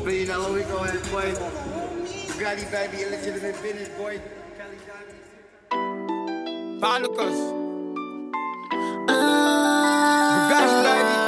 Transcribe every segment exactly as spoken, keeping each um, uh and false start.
Billion dollar we go ahead, boy. Bugatti baby, illegitimate business, boy. Pa Lucas. Bugatti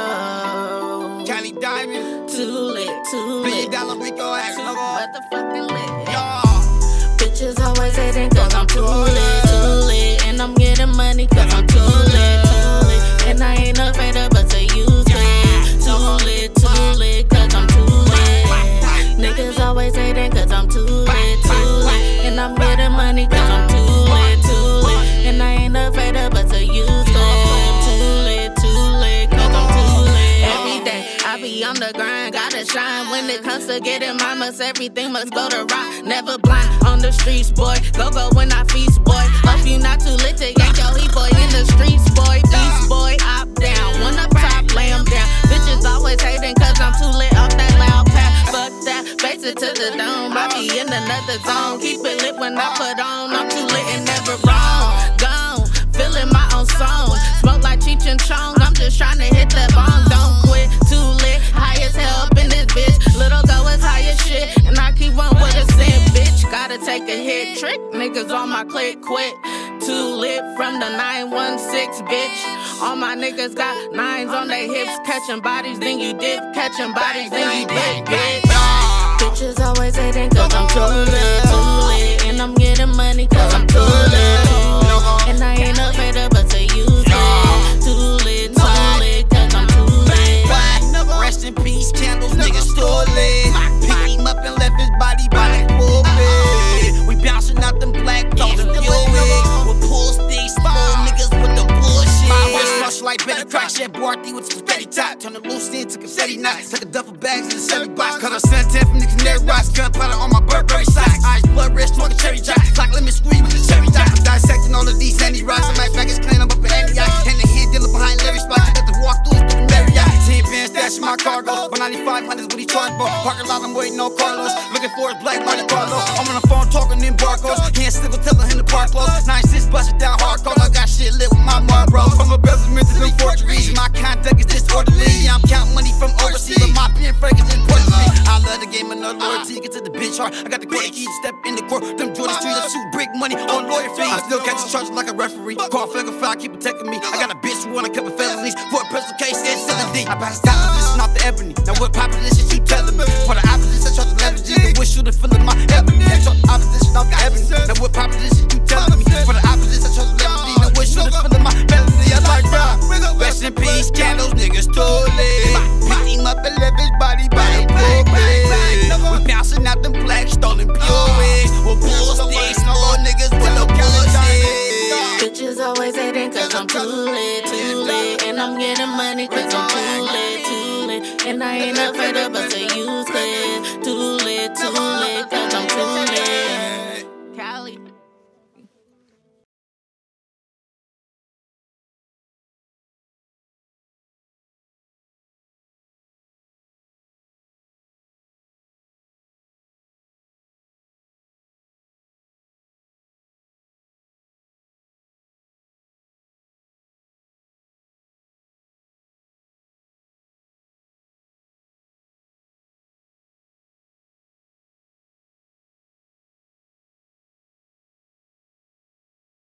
baby. Cali Diamond. Too lit, too lit. Billion dollar we go ahead, too logo. motherfucking lit. Yo. Bitches always hating cause I'm too lit, too lit. And I'm getting money cause I'm too lit, too lit. And I ain't afraid of but to use it. Too lit, too lit cause I'm too lit. Niggas always hating cause I'm too lit, too lit. And I'm getting money cause I'm too lit, too lit. And I ain't afraid of but to use it. Too lit, too lit cause I'm too lit. Every day I be on the grind, gotta shine. When it comes to getting mine, must everything must go to rock. Never blind on the streets, boy. Go go when I feast, boy. Hope you not too lit to yank your heat, boy. In the streets, boy. Beast, boy. Up down, one up top, lay 'em down. Bitches always hating cause I'm too lit off that loud pack. Fuck that, face it to the dome. I be in another zone. Keep it lit when I put on. I'm too lit and never wrong. Gone, feeling my own song. Smoke like Cheech and Chong. I'm just trying to hit that bong. Don't quit, too lit. High as hell up in this bitch. Little go as high as shit. And I keep on with a sin, bitch. Gotta take a hit trick. Niggas on my click quit. Too lit from the nine one six, bitch. All my niggas got nines on their hips. Catching bodies, then you dip. Catching bodies, then you dip, bitch. Bitches always hating cause I'm too lit, too lit. And I'm getting money cause I'm too lit, too lit. And I ain't afraid of but to use it. Too lit, too lit cause I'm too lit. Rest in peace, candles, niggas still lit. Pick him up and left his body by that pulpit. We bouncing out them black dogs and fuel it. With pull sticks, small niggas with the bullshit. My wrist rush like Betty Crack, shed Barty with some spaghetti top. Turn the loose in to confetti knots. Took a duffel bags in the Chevy box. Cut a suntan from the Canary Rocks. Gunpowder on my Burberry socks. Eyes blood red, smoking cherry jack. Clock lemon squeeze with the cherry jack. I'm dissecting all of these handy rocks. My back is clean, I'm up in Antioch. Hand in hand dealer behind Larry Spot. I got the walk through through the Marriott. Ten bands stashing my cargo. But ninety-five hundreds with he charge for. Parking lot, I'm waiting on Carlos. Looking for his black Monte Carlo. I'm on the phone talking in barcodes. Can't still telling him to park close. Nine six busted down hardcore. I got shit lit with my Marlboro. From a embezzlement to them forgeries. My conduct is disorderly. I'm counting money from overseas. But my pen fragrance is important to me. I love the game and no loyalty. Get to the bitch hard. I got the quarter key to step in the court. Them Jordan Streets, I shoot brick money on lawyer fees. I still catch the charges like a referee. Call figure five, keep protecting me. I got a bitch who wanna cover felonies. For a personal case, it's seven D. I pass down position off the ebony. Now what proposition you telling me? For the opposition, I try to leverage it. Wish you to fill in my ebony. I try the opposition off the ebony. Now what proposition you telling me? For the opposition, I try to leverage it. Now wish you to fill in my melody. I like rap. Rest in peace, candles, niggas too lit. Pick him up and left his body by the pulpit. We bouncing out them black stolen pure wigs. With bull sticks, small niggas with no bullshit. Bitches always hating cause I'm too lit, too lit. And I'm getting money cause I'm too lit, too lit. And I ain't afraid of but to use it. Too lit, too lit cause I'm too lit.